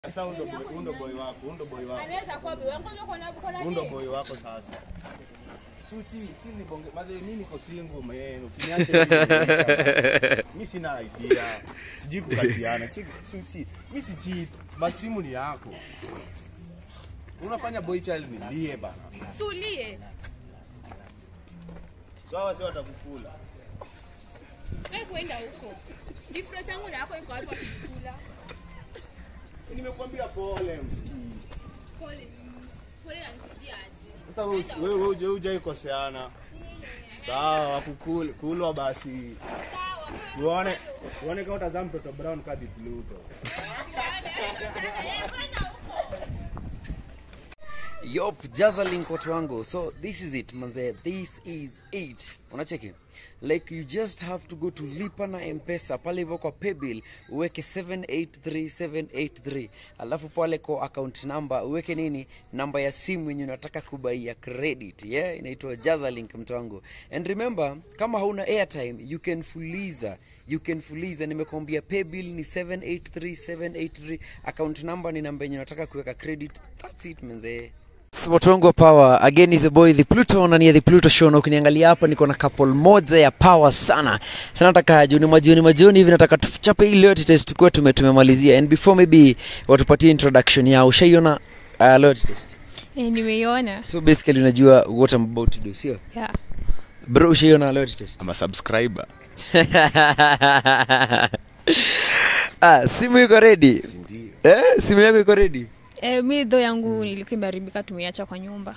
Sasa undo boy wako. Anaweza kwa boy wangu kuna undo boy wako sasa. Suti chini bonge maze mimi niko single man. Ukiniacha mimi sina idea. Siji kukatiana. Suti mimi si cheat. Masimu ni yako. Unafanya boy child nilie bana. Tulie. Sawa sio watakukula. Wewe kwenda huko. Difference yangu na yako iko hapo kukula. Nimekuambia pole msikii. Pole anisikia aje. Sasa wewe hujai koseana. Sawa wakukulwa basi. Sawa. Uone kama utazama mtoto Brown kadi Pluto. Yup, Jazalink watu wangu. So this is it manze, this is it. Unacheki? Like you just have to go to Lipa na M-Pesa pale hivyo kwa paybill uweke 783783. Alafu pale kwa account number uweke nini? Namba ya simu yenye unataka kubaia credit. Yeah, inaitwa Jazalink mtu wangu. And remember, kama hauna airtime, you can fuliza. Nimekuambia paybill ni 783783. Account number ni namba yenye unataka kuweka credit. That's it manze. Watu wangu wa power, again is a boy the Pluto na ni the Pluto show. Na ukiniangalia hapa niko na couple moja ya power sana. Sasa nataka majioni hivi nataka tuchape ile yote test tukue tumemalizia. And before maybe watupatie introduction yao. Ushaiona load test? Nimeiona. So basically unajua what I'm about to do, sio? Yeah. Bro, ushaiona load test? I'm a subscriber. Simu iko ready? Simu yako iko ready? Mimi ndo yangu nilikuwa imeharibika, tumeiacha kwa nyumba.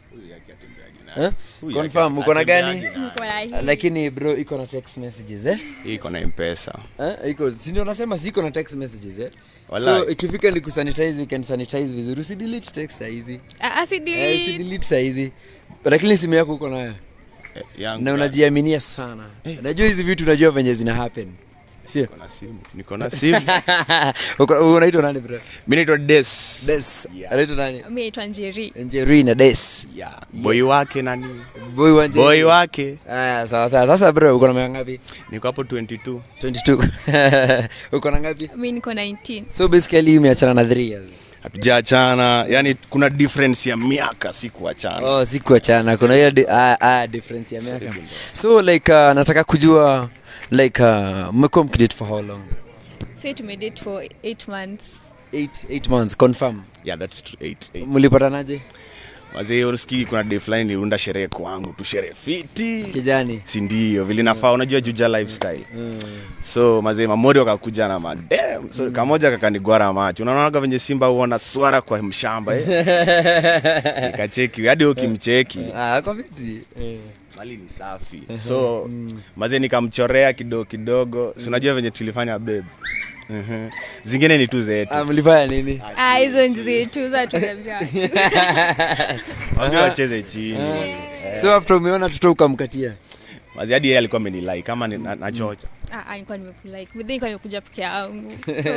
Confirm uko na gani? Niko na hii. Lakini bro iko na text messages Iko na M-Pesa. Iko, si ndio nasema siko na text messages Wallahi. So ikifika ni kusanitize, we can sanitize vizuri. Usi delete text hizi. Si delete. Usi delete hizi. Lakini simu yako uko nayo. Na unajiaminia sana. Najua hizi vitu unajua venye zina happen. Sio? Niko na simu. Unaitwa nani bro? Mimi naitwa Des. Yeah. Anaitwa nani? Mimi naitwa Njeri na Des. Yeah. Boy wake nani? Boy wake. Sawa. Sasa bro uko na miaka ngapi? Niko hapo 22. 22. Uko na ngapi? Mimi niko 19. So basically umeachana na 3 years. Hatujaachana, yani kuna difference ya miaka, si kuachana. Si kuachana. Kuna hiyo difference ya miaka. So like nataka kujua like mmekuwa mkidate for how long? Say tumedate for 8 months. 8 months confirm. Yeah, that's true. 8. Mlipatanaje? Wazee unasikii kuna day fulani niliunda sherehe kwangu, tu sherehe fiti. Kijani. Si ndio vile nafaa, unajua Juja lifestyle. So mazee mamori wakakuja na madam. So kamoja kakanigwara macho. Unaona venye simba huona swara kwa mshamba nikacheki hadi ukimcheki. Kwa fiti. Mali ni safi. So mazee nikamchorea kidogo. Si unajua venye tulifanya babe. Zingine ni tu zetu. Mlifanya nini? Hizo ndizo tu za tunaambia. Wao wacheze chini. So after umeona tutoka mkatia. Mazee hadi yeye alikuwa amenilike kama nachocha. Alikuwa nimekulike. But then nimekuja peke yangu.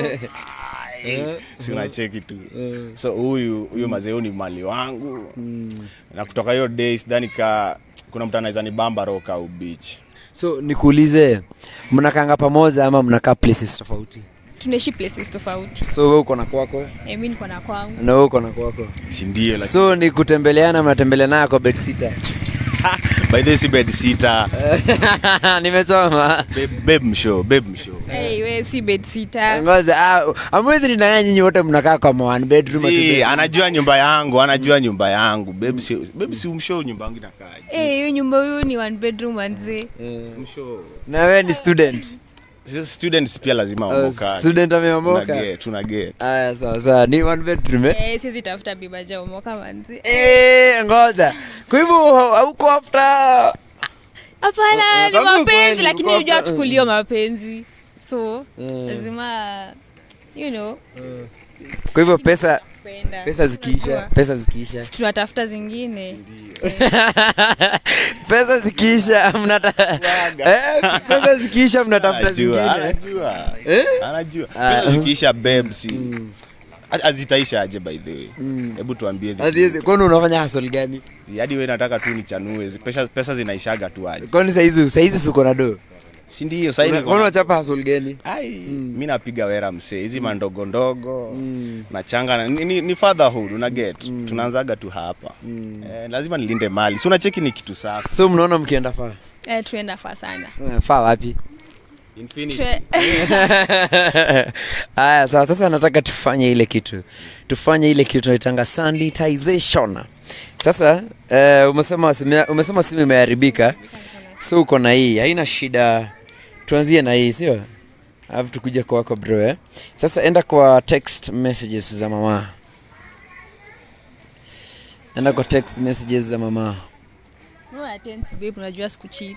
Si unacheki tu. So huyu mazee ni mali wangu. Na kutoka hiyo days ndani kuna mtu anaweza ni bamba rock au beach. So nikuulize, mnakanga pamoja ama mnakaa places tofauti? Tunaishi places tofauti. So wewe uko na kwako? Mimi niko na kwangu. Na wewe uko na kwako? Si ndio lakini. So ni kutembeleana, mnatembeleana kwa bed sitter. By the bed sitter. Nimechoma. Babe mshow. Wewe si bed sitter. Ngoja, amwezi ni nani nyinyi wote mnakaa kama one bedroom ati bed. Anajua nyumba yangu. Babe si umshow nyumba yangu inakaaje? Hiyo nyumba hiyo ni one bedroom manze. Mshow. Na wewe ni student. Students pia lazima waomoka. Student ameomoka. Tuna get. Sawa. Ni one bedroom Sisi tafuta biba ja omoka manzi. Ngoja. Kwa hivyo hauko after. Hapana, ni mapenzi lakini unajua chukulio mapenzi. So, lazima Kwa hivyo pesa zikiisha. Tunatafuta zingine. Pesa zikiisha mnatafuta zingine. Anajua. Pesa zikiisha babes. Azitaisha aje by the way. Hebu tuambie. Aziweze. Kwani unafanya hustle gani? Hadi wewe nataka tu nichanue. Pesa zinaishaga tu aje. Kwani saizi uko na do? Si ndio sasa hivi. Unaona unachapa hustle gani? Mimi napiga wera msee. Hizi mandogo ndogo. Nachanga ni fatherhood una get. Tunaanzaga tu hapa. Lazima nilinde mali. Si unacheki ni kitu safi. So mnaona mkienda far? Tuenda far sana. Far wapi? Infinity. Aya, sasa nataka tufanye ile kitu. Tufanye ile kitu tunaitanga sanitization. Sasa umesema simu imeharibika. So uko na hii, haina shida. Tuanzie na hii, sio? Alafu tukuje kwako bro. Sasa enda kwa text messages za mama. Enda kwa text messages za mama. No attention babe, unajua sikucheat.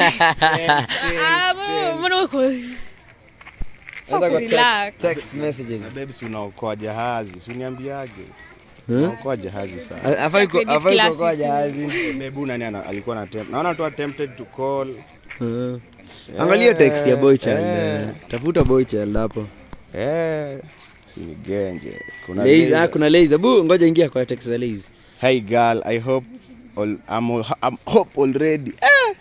Mbona uko? Enda kwa text messages. Babe, si unaokoa jahazi. Si uniambiaje? Unaokoa jahazi sana. Afai kwa jahazi. Babe, nani alikuwa na naona tu attempted to call. Angalia text ya boy child. Tafuta boy child hapo. Si ni genje. Kuna Lazy. Bu ngoja ingia kwa text za Lazy. Hey girl, I hope I'm hope already.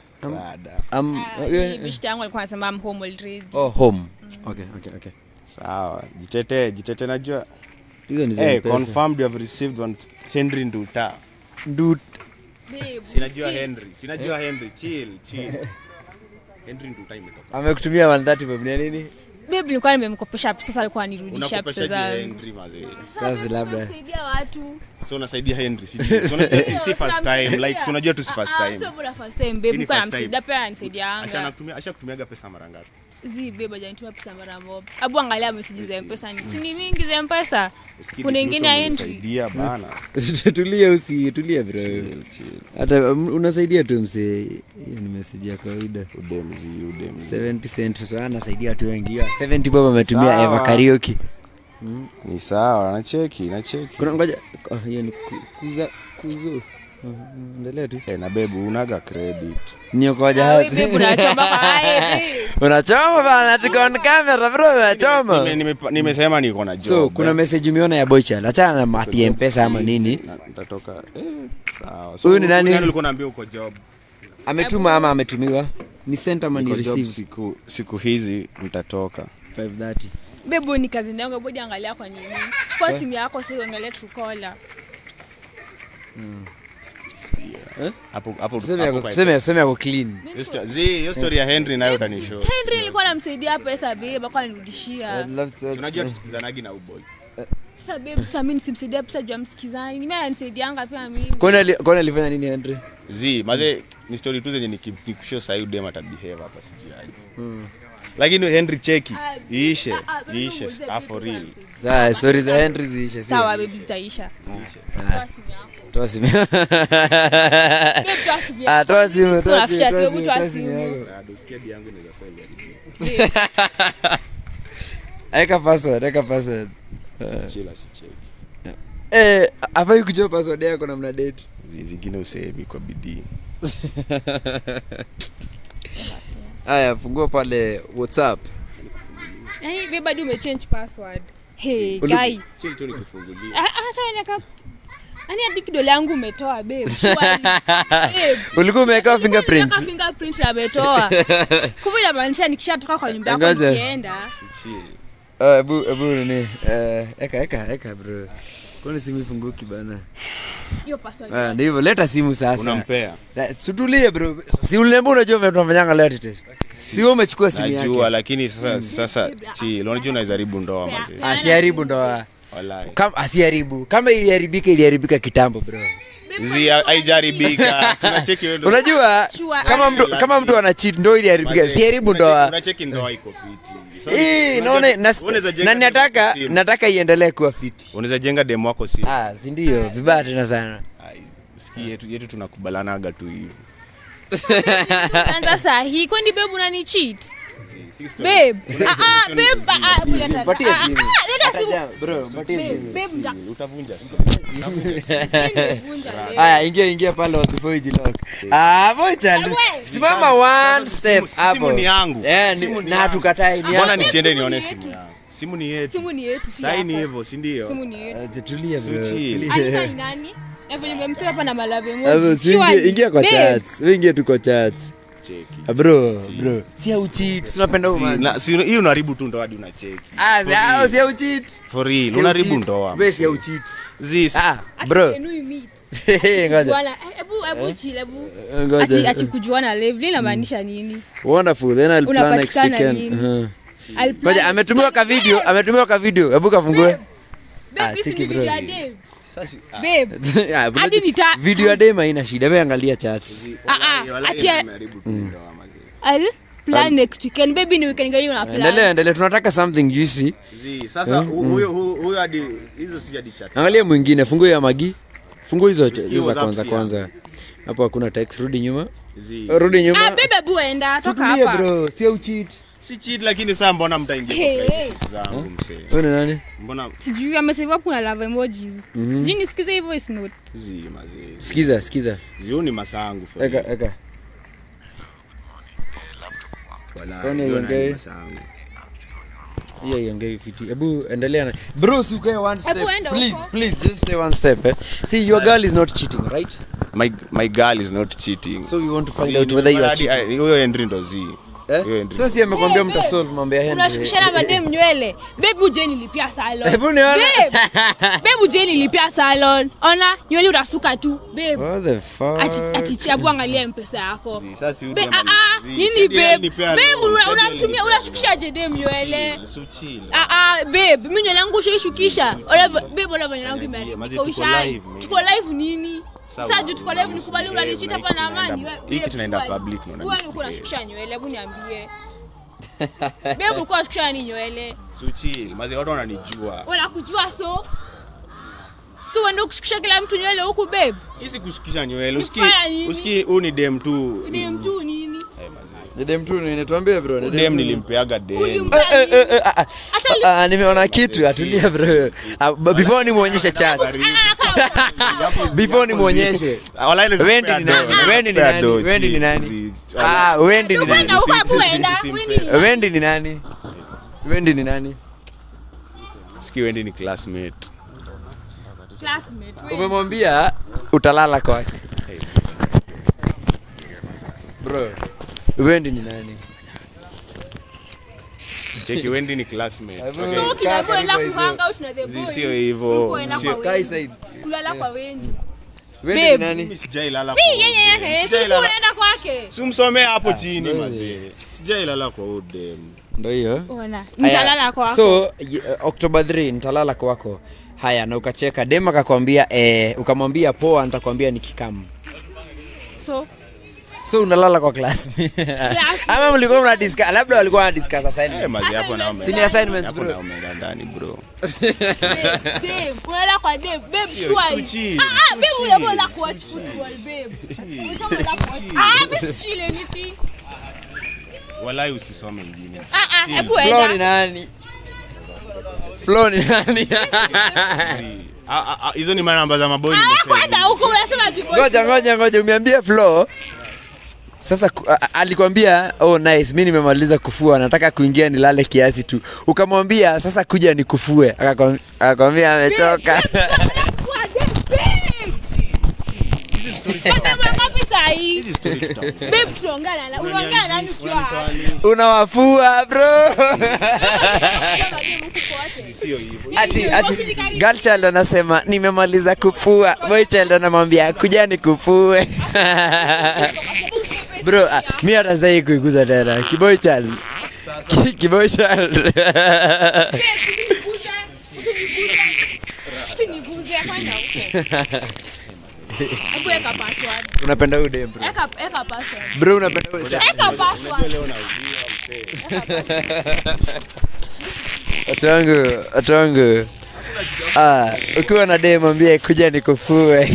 Bishi yangu alikuwa anasema I'm home already. Oh, home. Okay. Sawa. Jitete najua. Hizo ni za pesa. Confirmed you have received one Henry Nduta. Babe, Sinajua Henry. Chill. Henry Nduta imetoka. Amekutumia 130 babu nini? babe nilikuwa nimemkopesha sasa alikuwa anirudishia pesa zangu. Henry mazee. Sasa labda kusaidia watu. So unasaidia Henry si first time like so unajua tu si first time. Sio bora first time babe nilikuwa namsaidia pia anisaidia anga. Ashakutumiaga pesa mara ngapi? Babe hajanituma pesa mara moja. Abu angalia message za M-Pesa ni. Si ni mingi za M-Pesa. Kuna nyingine ya Henry. Saidia bana. Tulia bro. Hata unasaidia tu mse. Hiyo ni message ya kawaida. Udemzi. 70 cents so anasaidia watu wengi. 70 baba ametumia Eva Karaoke. Ni sawa, nacheki. Kuna ngoja hiyo ni kuzo. Endelea tu. Na babe unaga credit. Niokoja. Wewe unachoma kwa hivi. Unachoma bana tuko on camera bro, unachoma. Nimesema niko na job. So kuna message umeona ya Boycha. Achana na mati M-Pesa ama nini? Nitatoka. Sawa. Huyu ni nani? Nani ulikuwa unaambia uko job? Ametuma ama ametumiwa? Ni sent ama ni receive? Siku hizi nitatoka 5:30. Babe ni kazi ndangu bodi angalia kwa nini? Chukua simu yako sasa uangalie Truecaller. Hapo sema yako clean. Hiyo story ya Henry nayo utanishow. Henry alikuwa anamsaidia pesa babe kwa anirudishia. Unajua tusikizanagi na uboy. Sasa babe sasa mimi simsaidia pesa juu amsikizani. Mimi anisaidianga pia mimi. Kwani alifanya nini Henry? Maze ni story tu zenye nikushow sasa dem atabehave hapa sijiaje. Lakini Henry cheki iishe for real. Sawa, stories za Henry ziishe. Sawa babe zitaisha. Toa simu. Toa simu. Dosikia yangu inaweza kwenda. Eka password. Chila si cheki. Afai kujua password yako na mna date. Zingine usemi kwa bidii. Aya, fungua pale WhatsApp. Yaani babe bado umechange password. Hey guy. Chill tu nikufungulie. Acha ani hadi kidole yangu umetoa babe. Ulikuwa umeweka fingerprint. Fingerprint ametoa. Kumbe inamaanisha nikishatoka kwa nyumba yako nikienda. Ebu nini? Eka bro. Kwani simu ifunguki bana? Hiyo password. Ndivyo leta simu sasa. Unampea. Situlie bro. Si uliambiwa unajua vile tunafanyanga leo test. Si wewe umechukua simu yake. Najua lakini sasa chill. Unajua unaweza haribu ndoa mazee. Asiharibu ndoa. Wallahi. Kama asiharibu. Kama iliharibika kitambo bro. Haijaribika. Sina cheki wewe. Unajua kama mtu ana cheat ndio iliharibika. Siharibu ndoa. Unacheki ndoa iko fiti. Naona na nataka iendelee kuwa fiti. Unaweza jenga demo wako si. Si ndio vibaya tena sana. Sikii yetu tunakubalanaga tu hivi. Anza sahi kwani babe unani cheat? Babe. Babe. Patia simu. Leta simu. Bro, patia simu. Babe Utavunja simu. Aya, ingia pale before you lock. Bocha. Simama one step hapo. Simu ni yangu. Na tukatai ni yangu. Mbona nisiende nione simu yangu? Simu ni yetu. Sasa ni hivyo, si ndio? Simu ni yetu. Zitulia bro. Alita ni nani? Hapo nimemsema hapa na malave moja. Ingia kwa chats. Wewe ingia tu kwa chats. cheki. Bro. Si au cheat. Tunapenda human. Si hii unaharibu tu ndoa hadi unacheki. Si au cheat. For real, unaharibu ndoa. Wewe si au cheat. Bro. Ngoja. Ebu ati kujuana live inamaanisha nini? Wonderful. Then I'll plan next weekend. Ngoja ametumiwa ka video. Hebu kafungue. Cheki bro. Sasa video ya dema haina shida. Wewe angalia chats. Ati I'll plan next weekend. Baby ni weekend gani una plan? Endelea tunataka something juicy. Sasa huyo hadi hizo si hadi chat. Angalia mwingine, funguo ya Magi. Funguo hizo za kwanza. Hapo hakuna text, rudi nyuma. Rudi nyuma. Bebe buenda toka hapa. Bro, si au cheat. Si cheat lakini sasa mbona mtaingia kwa privacy zangu msee? Wewe nani? Mbona sijui amesave hapo na love emojis. Sijui nisikize hivyo voice note. Sikiza. Zioni masangu for. Eka. Wala yongei masangu. Yeah, yongei fiti. Hebu endelea na. Bro, si ukae one step. Please just stay one step. See, your girl is not cheating, right? My girl is not cheating. So you want to find out whether you are cheating. Huyo Henry ndo zi. Sasa amekwambia mtasolve mambo ya Henry. Unashukishana madem nywele. Baby uje nilipia salon. Hebu niona. Baby uje nilipia salon. Ona nywele utasuka tu. Babe. What the fuck? Ati chabu angalia mpesa yako. Sasa nini babe? Babe unamtumia unashukisha jedem nywele. Babe mimi nywele yangu ushishukisha. Babe ona nywele yangu imeharibika. Tuko live nini? Sasa juu tuko live nikubali unanishita hapa na amani. Hiki tunaenda public na wewe uko unashukisha nywele, hebu niambie. Babe uko unashukisha nini nywele? Suchi, mazi watu wananijua. Wanakujua so wewe kushukisha kila mtu nywele huku babe? Hisi kushukisha nywele. Usiki huu ni dem tu. Dem tu nini? Ni dem tu nini? Tuambie bro. Dem nilimpeaga dem. Nimeona kitu atulia bro. Before ni muonyeshe chat. Before ni muonyeshe. Wendi ni nani? Wendi ni nani? Wendi ni nani? Siki Wendi ni classmate. Umemwambia utalala kwake. Bro. Wendi ni nani? Cheki Wendi ni classmate. Okay. So kinapoenda kuhanga out na the boy. Sio hivyo. Sio kai side. Kulala kwa Wendi. Wendi ni nani? Mimi sijailala kwa. Unaenda kwake. Sumsomea hapo chini mazee. Sijailala kwa udem. Ndio hiyo. Ona. Nitalala kwako. So October 3 nitalala kwako. Haya na ukacheka dema akakwambia ukamwambia poa nitakwambia nikikamu. So unalala kwa classmate. Ama mlikuwa mna discuss labda walikuwa wana discuss assignments. Mazi hapo na ume. Sini assignments bro. Hapo na umeenda ndani bro. Babe, unalala kwa babe. Babe swali. Babe unalala kwa watch football babe. Mimi chill anything. Walai usisome mjini. Hebu enda. Flo ni nani? Hizo ni namba za maboy nimesema. Kwenda huko unasema kiboy. Ngoja umeambia Flo. Sasa alikwambia nice mimi nimemaliza kufua nataka kuingia nilale kiasi tu. Ukamwambia sasa kuja nikufue. Akakwambia amechoka. Unawafua bro. Ati girl child anasema nimemaliza kufua. Boy child anamwambia kuja nikufue. Bro, mimi hata sasa kuiguza tena. Kiboy child. Kiboy child. Eka password. Unapenda ude bro? Eka password. Bro unapenda ude? Eka password. Atangu. Ukiwa na dem mwambie kuja nikufue.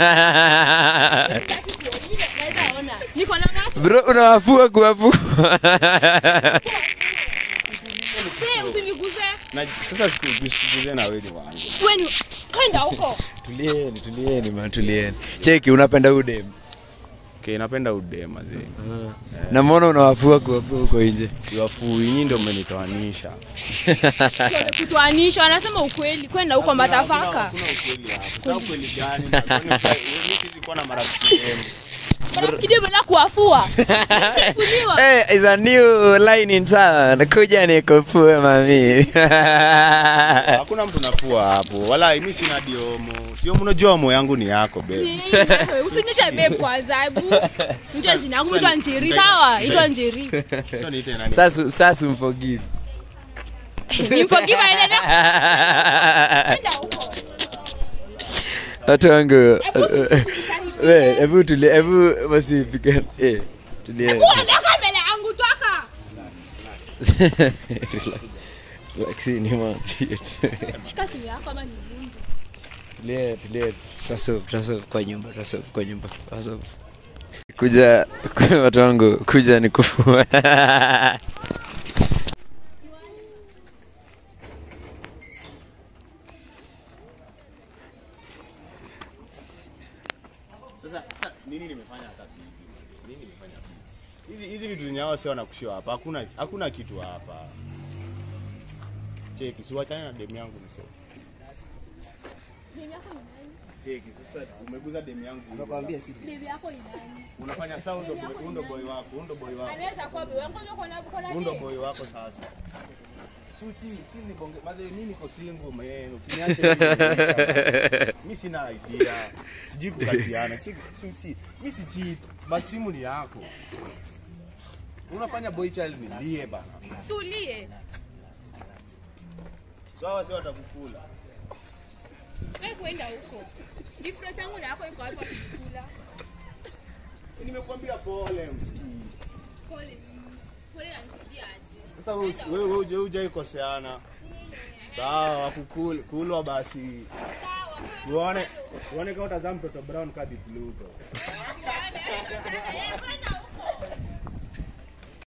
Niko na macho. Bro unawafua kuwafua. Usiniguze. Na sasa sikuguze na wewe wangu. Wewe kwenda huko. Tulieni. Cheki unapenda udem. Okay, napenda udem mazee. Na mbona unawafua kuwafua huko nje? Kuwafua nyinyi ndio mmenitoanisha. Kutoanisha anasema ukweli kwenda huko matafaka. Kuna ukweli gani? Mimi nilikuwa na marafiki. Kidogo na kuafua. Hey, is a new line in town. Kuja nikufue mami. Hakuna mtu nafua hapo. Wala mimi sina diomo. Sio mnajua moyo yangu ni yako babe. Usinite babe kwanza hebu. Nje jina yangu itwa Njeri sawa? Itwa Njeri. Sio niite nani? Sasa forgive. Ni forgive ile. Enda huko. Watu wangu. Hebu tulie, hebu basi piga. Tulie. Ondoka mbele yangu toka. Relax ni man. Shika simu yako kama ni vunjo. Tulie. Traso kwa nyumba. Kuja watu wangu, kuja nikufue. Sasa nini nimefanya hata nini nimefanya? Hizi vitu zenyewe sio wanakushia hapa. Hakuna kitu hapa. Cheki, siwachane na demu yangu msio. Demu yako ni nani? Cheki, sasa umeguza demu yangu. Nakwambia si Demu yako ni nani? Unafanya sound undo boy wako. Anaweza kuwa wewe ngoja kuna Undo boy wako sasa. Suti ni bonge. Maze mimi niko single man. Ukiniacha mimi sina idea. Sijui kukatiana. Cheki, suti. Mimi si cheat. Masimu ni yako. Unafanya boy child nilie bana. Tulie. Sawa sio watakukula. Wewe kwenda huko. Difference yangu na yako iko hapa kukula. Si nimekuambia pole msikii. Pole mimi. Pole anisikia aje. Sasa wewe hujai koseana. Sawa wakukulwa basi. Sawa. Uone kama utazaa mtoto brown kadi blue.